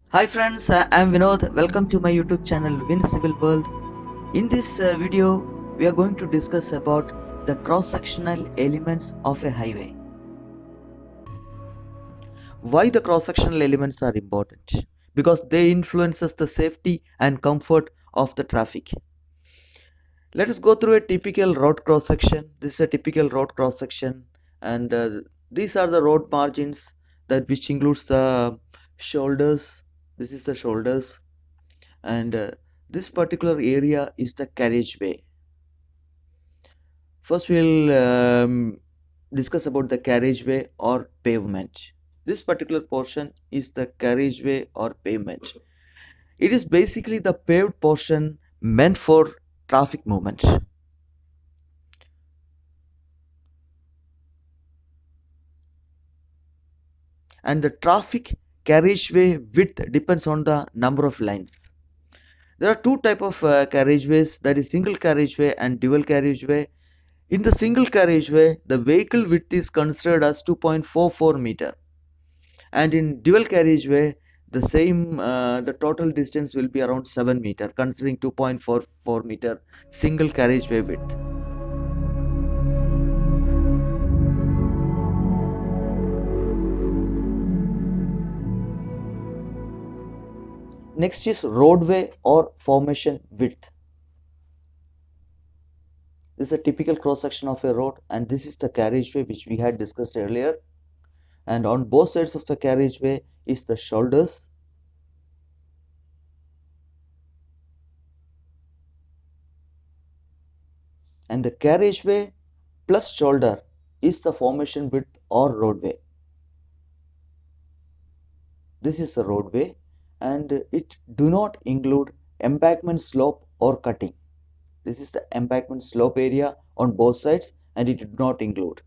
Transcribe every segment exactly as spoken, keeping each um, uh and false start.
Hi friends, I am Vinod. Welcome to my YouTube channel Win Civil World. In this uh, video, we are going to discuss about the cross-sectional elements of a highway. Why the cross-sectional elements are important? Because they influences the safety and comfort of the traffic. Let us go through a typical road cross-section. This is a typical road cross-section, and uh, these are the road margins that which includes the shoulders. This is the shoulders, and uh, this particular area is the carriageway. First we'll um, discuss about the carriageway or pavement. This particular portion is the carriageway or pavement. It is basically the paved portion meant for traffic movement. And the traffic carriageway width depends on the number of lines. There are two type of uh, carriageways, that is single carriageway and dual carriageway. In the single carriageway, the vehicle width is considered as two point four four meter, and in dual carriageway, the same uh, the total distance will be around seven meter, considering two point four four meter single carriageway width. Next is roadway or formation width. This is a typical cross section of a road, and this is the carriageway which we had discussed earlier. And on both sides of the carriageway is the shoulders, and the carriageway plus shoulder is the formation width or roadway. This is the roadway, and it do not include embankment slope or cutting. This is the embankment slope area on both sides, and it did not include.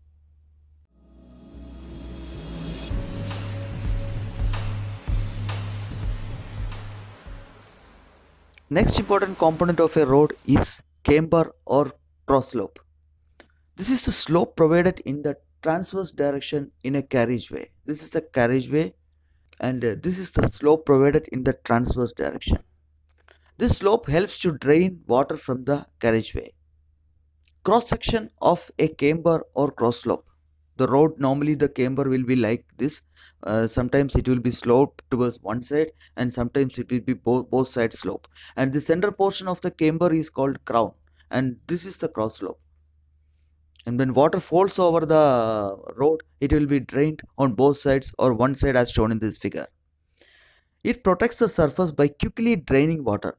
Next important component of a road is camber or cross slope. This is the slope provided in the transverse direction in a carriageway. This is the carriageway, and uh, this is the slope provided in the transverse direction. This slope helps to drain water from the carriageway. Cross section of a camber or cross slope. The road, normally the camber will be like this. Uh, sometimes it will be sloped towards one side, and sometimes it will be both both sides slope, and the center portion of the camber is called crown, and this is the cross slope. And when water falls over the road, it will be drained on both sides or one side as shown in this figure. It protects the surface by quickly draining water,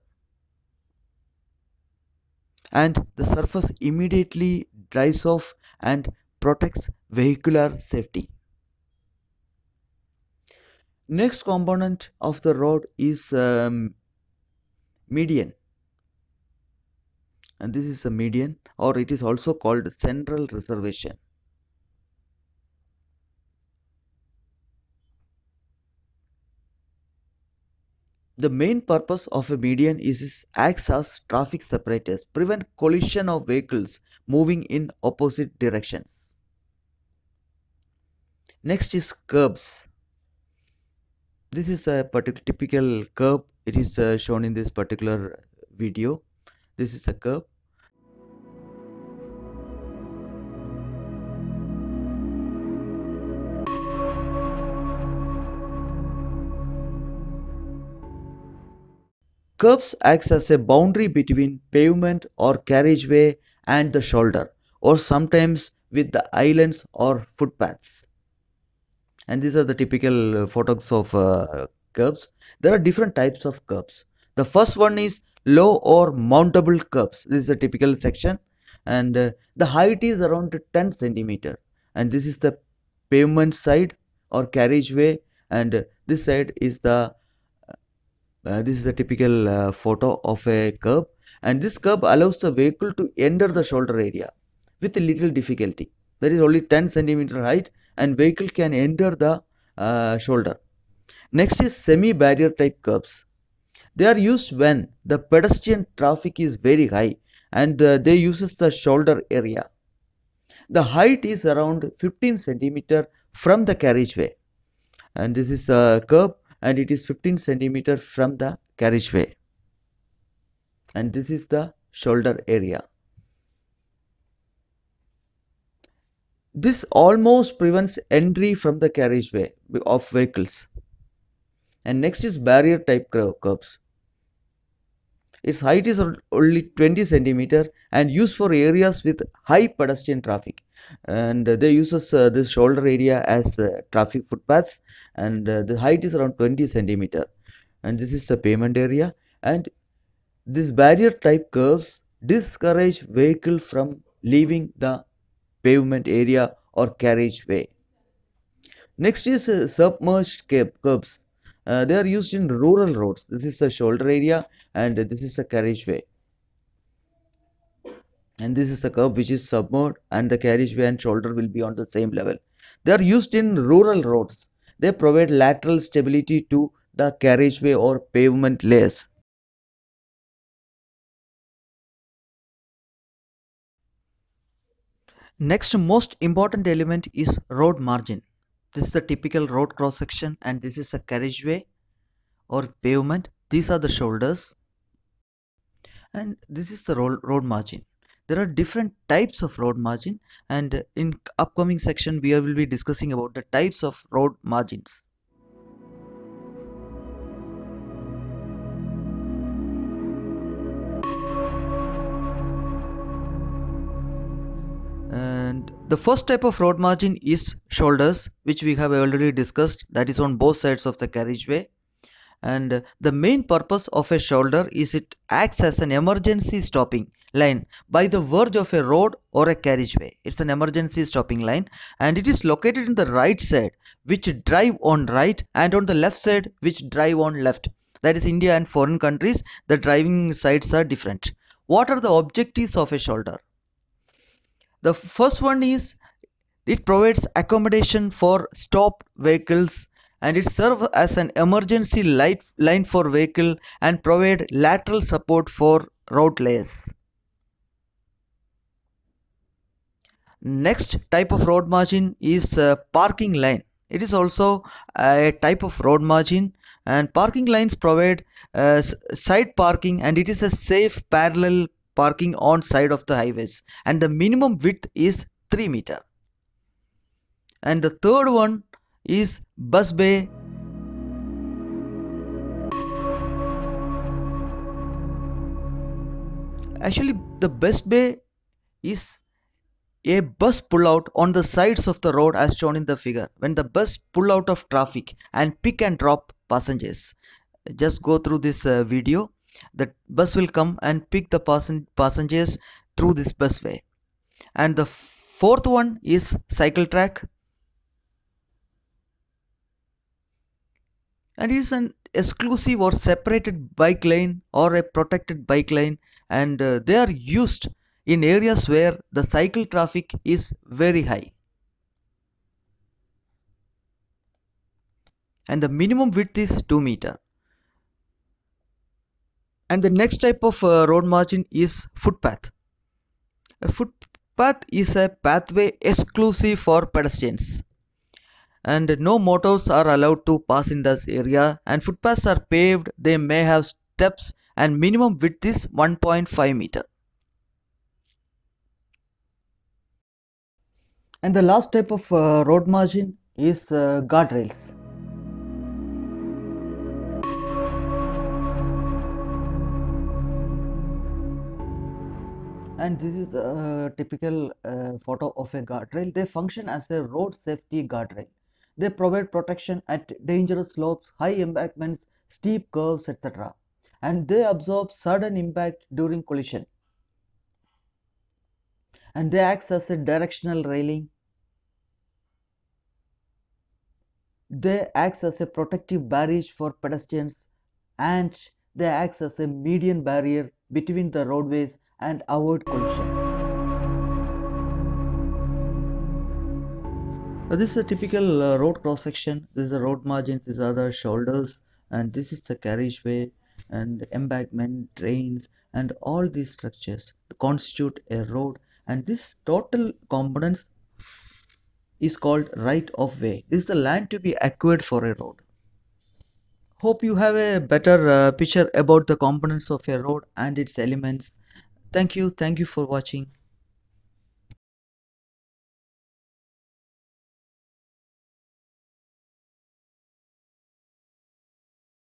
and the surface immediately dries off and protects vehicular safety. Next component of the road is um, median, and this is a median, or it is also called central reservation. The main purpose of a median is it acts as traffic separators, prevent collision of vehicles moving in opposite directions. Next is curbs. This is a particular typical curb. It is uh, shown in this particular video. This is a curb. Curbs acts as a boundary between pavement or carriageway and the shoulder, or sometimes with the islands or footpaths. And these are the typical uh, photos of uh, curbs. There are different types of curbs. The first one is low or mountable curbs. This is a typical section, and uh, the height is around ten centimeter, and this is the pavement side or carriageway, and uh, this side is the uh, this is a typical uh, photo of a curb, and this curb allows the vehicle to enter the shoulder area with a little difficulty. There is only ten centimeter height, and vehicle can enter the uh, shoulder. Next is semi-barrier type curbs. They are used when the pedestrian traffic is very high, and uh, they uses the shoulder area. The height is around fifteen centimeter from the carriageway, and this is a curb, and it is fifteen centimeter from the carriageway, and this is the shoulder area. This almost prevents entry from the carriageway of vehicles. And next is barrier type curbs. Its height is only twenty centimeter and used for areas with high pedestrian traffic. And they use uh, this shoulder area as uh, traffic footpaths, and uh, the height is around twenty centimeter. And this is the pavement area. And this barrier type curves discourage vehicle from leaving the pavement area or carriageway. Next is uh, submerged curbs. Uh, they are used in rural roads. This is the shoulder area, and this is the carriageway. And this is the curb which is submerged, and the carriageway and shoulder will be on the same level. They are used in rural roads. They provide lateral stability to the carriageway or pavement layers. Next most important element is road margin. This is the typical road cross section, and this is a carriageway or pavement. These are the shoulders, and this is the road, road margin. There are different types of road margin, and in upcoming section we will be discussing about the types of road margins. And the first type of road margin is shoulders, which we have already discussed, that is on both sides of the carriageway. And the main purpose of a shoulder is it acts as an emergency stopping line by the verge of a road or a carriageway. It's an emergency stopping line, and it is located in the right side, which drive on right, and on the left side, which drive on left. That is, India and foreign countries, the driving sides are different. What are the objectives of a shoulder? The first one is it provides accommodation for stopped vehicles, and it serves as an emergency light line for vehicle and provide lateral support for road layers. Next type of road margin is uh, parking line. It is also a type of road margin, and parking lines provide uh, side parking, and it is a safe parallel parking on side of the highways, and the minimum width is three meter. And the third one is bus bay. Actually, the bus bay is a bus pull out on the sides of the road as shown in the figure. When the bus pull out of traffic and pick and drop passengers, just go through this uh, video. The bus will come and pick the passen passengers through this busway. And the fourth one is cycle track, and it is an exclusive or separated bike lane or a protected bike lane, and uh, they are used in areas where the cycle traffic is very high, and the minimum width is two meter. And the next type of uh, road margin is footpath. A footpath is a pathway exclusive for pedestrians, and no motors are allowed to pass in this area, and footpaths are paved. They may have steps, and minimum width is one point five meter. And the last type of uh, road margin is uh, guardrails. And this is a typical uh, photo of a guardrail. They function as a road safety guardrail. They provide protection at dangerous slopes, high embankments, steep curves, et cetera. And they absorb sudden impact during collision. And they act as a directional railing. They act as a protective barrier for pedestrians, and they act as a median barrier between the roadways and avoid collision. Uh, this is a typical uh, road cross section. This is the road margins, these are the shoulders, and this is the carriageway and embankment, drains, and all these structures constitute a road, and this total components is called right of way. This is the land to be acquired for a road. Hope you have a better uh, picture about the components of a road and its elements. Thank you. Thank you for watching.